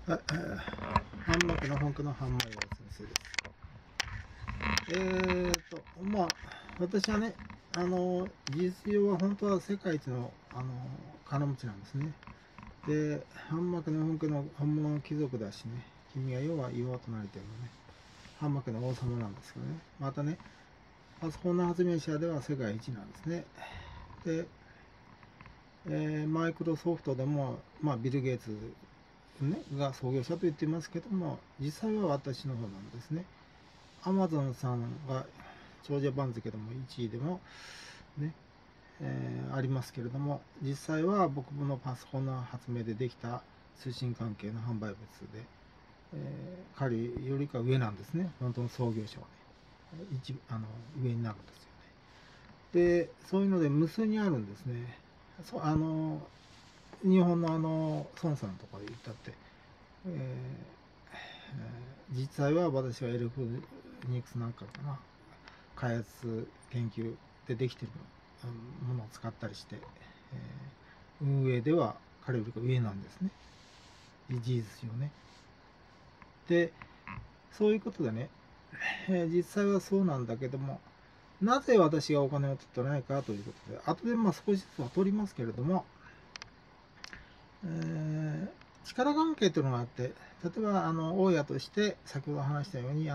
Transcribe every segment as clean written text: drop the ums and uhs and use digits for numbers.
はい、ハンマーの本家のハンマー先生です。私はね、事実上は本当は世界一の、金持ちなんですね。で、ハンマーの本家の本物の貴族だしね、君が世は言おうとなりてるのね、ハンマーの王様なんですけどね、またね、パソコンの発明者では世界一なんですね。で、マイクロソフトでも、ビル・ゲイツね、が創業者と言っていますけども、実際は私の方なんですね。アマゾンさんが長者番付でも1位でもね、ありますけれども、実際は僕のパソコンの発明でできた通信関係の販売物で、彼よりか上なんですね。本当の創業者はね。上になるんですよね。で、そういうので無数にあるんですね。日本の孫さんとかで言ったって、実際は私はエレクトニクスなんかかな、開発研究でできてるものを使ったりして、運営では彼よりか上なんですね、事実上ね。で、そういうことでね、実際はそうなんだけども、なぜ私がお金を取ってないかということで、後で少しずつは取りますけれども、力関係というのがあって、例えば大家として先ほど話したように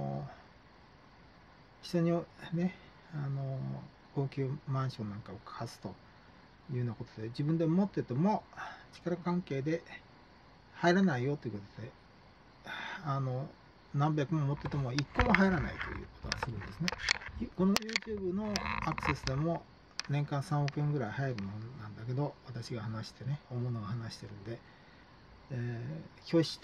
人にね、高級マンションなんかを貸すというようなことで、自分で持ってても力関係で入らないよということで、何百も持ってても1個も入らないということはするんですね。この YouTube のアクセスでも年間3億円ぐらい入るものなんだけど、私が話してね、大物が話してるんで、拒否して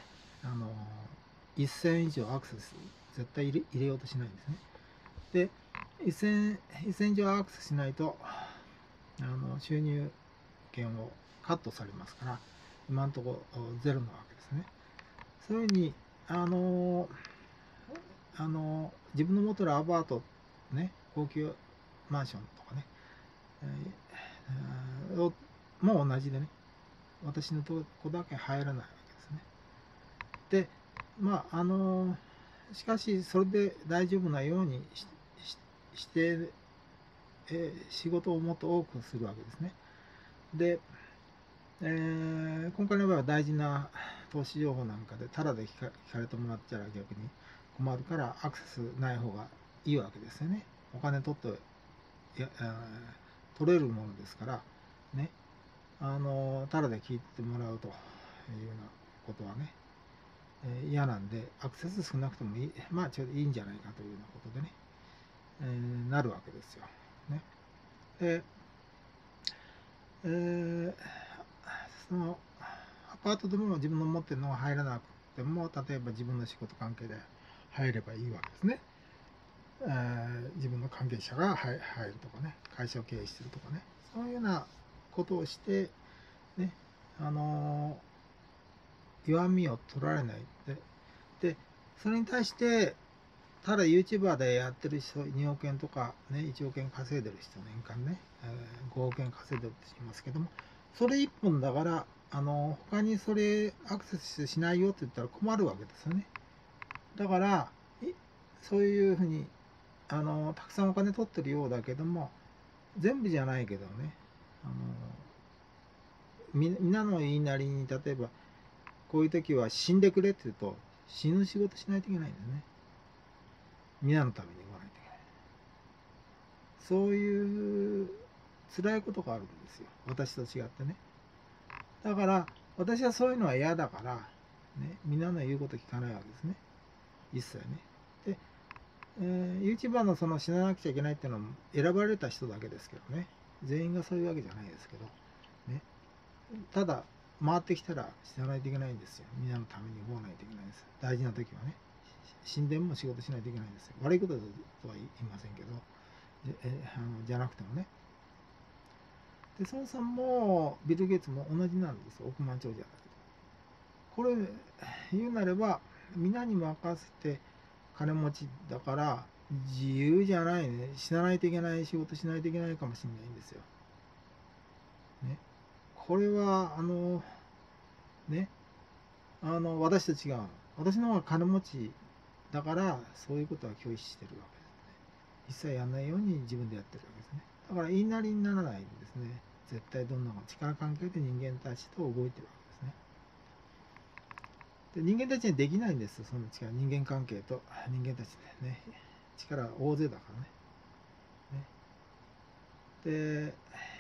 、1000以上アクセス絶対入れようとしないんですね。で、1000以上アクセスしないと収入権をカットされますから、今のところゼロなわけですね。そういうふうに自分の持ってるアパートね、高級マンションとかね、もう同じでね、私のとこだけ入らないわけですね。で、しかしそれで大丈夫なようにして、仕事をもっと多くするわけですね。で、今回の場合は大事な投資情報なんかでタダで聞かれてもらっちゃ逆に困るから、アクセスない方がいいわけですよね。お金取って取れるものですからね、タダで聞いてもらうというようなことはね、嫌なんで、アクセス少なくてもいい、ちょうどいいんじゃないかというようなことでね、なるわけですよ。ね。で、そのアパートでも自分の持ってるのが入らなくても、例えば自分の仕事関係で入ればいいわけですね。自分の関係者が入るとかね、会社を経営してるとかね、そういうようなことをして、ね、弱みを取られないで、それに対して、ただ YouTuber でやってる人、2億円とか、ね、1億円稼いでる人、年間ね、5億円稼いでるって言いますけども、それ1本だから、他にそれアクセスしないよって言ったら困るわけですよね。だから、そういうふうに、たくさんお金取ってるようだけども、全部じゃないけどね、皆の言いなりに、例えば、こういう時は死んでくれって言うと、死ぬ仕事しないといけないんですね。皆のために動かないといけない。そういう辛いことがあるんですよ。私と違ってね。だから、私はそういうのは嫌だから、ね、皆の言うこと聞かないわけですね。一切ね。で、YouTuber のその死ななくちゃいけないっていうのは選ばれた人だけですけどね。全員がそういうわけじゃないですけど、ね。ただ、回ってきたら死なないといけないんですよ。皆のために動かないといけないんです。大事な時はね。死んでも仕事しないといけないんですよ。悪いこととは言いませんけど、じゃなくてもね。で、孫さんもビル・ゲイツも同じなんですよ。億万長者だけど。これ、言うなれば、皆に任せて金持ちだから、自由じゃないね。死なないといけない仕事しないといけないかもしれないんですよ。ね。これは、ね、 私と違う。私の方が金持ちだからそういうことは拒否してるわけですね。一切やんないように自分でやってるわけですね。だから言いなりにならないんですね。絶対どんな力関係で人間たちと動いてるわけですね。で人間たちにはできないんですよ、その力。人間関係と人間たちでね、力大勢だからね。で、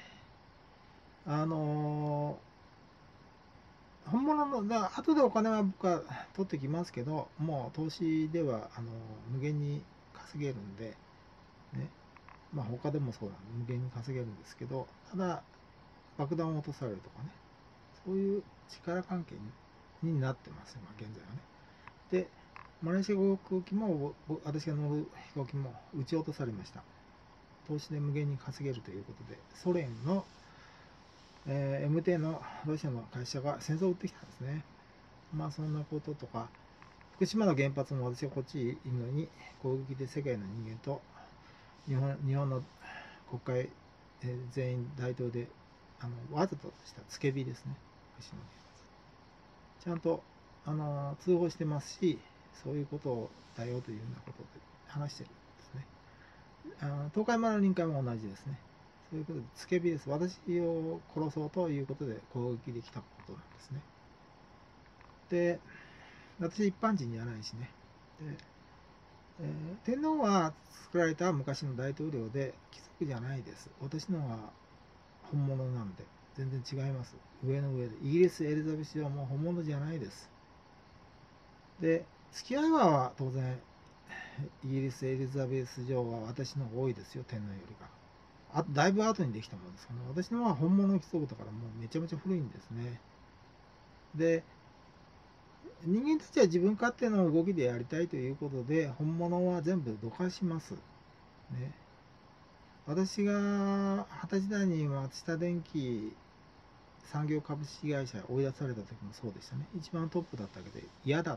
本物の、後でお金は僕は取ってきますけど、もう投資では無限に稼げるんで、ね、まあ他でもそうなんで無限に稼げるんですけど、ただ爆弾を落とされるとかね、そういう力関係になってます、今現在はね。で、マレーシア航空機も、私が乗る飛行機も撃ち落とされました。投資で無限に稼げるということで、ソ連の、MT のロシアの会社が戦争を撃ってきたんですね。まあそんなこととか、福島の原発も私はこっちいるのに、攻撃で世界の人間と日本の国会、全員大統領でわざとしたつけ火ですね。福島の原発ちゃんと通報してますし、そういうことだよというようなことで話してるんですね。東海村の臨界も同じですね。そういうことで、つけ火です。私を殺そうということで攻撃できたことなんですね。で、私一般人じゃないしね。で天皇は作られた昔の大統領で貴族じゃないです。私のは本物なんで全然違います。上の上でイギリスエリザベス女王も本物じゃないです。で付き合いは当然イギリスエリザベス女王は私の方が多いですよ、天皇よりが。だいぶ後にできたものですからね。私のは本物の貴族だからもうめちゃめちゃ古いんですね。で人間たちは自分勝手の動きでやりたいということで本物は全部どかします、ね。私が20歳時代に松下電器産業株式会社追い出された時もそうでしたね。一番トップだったけど嫌だっ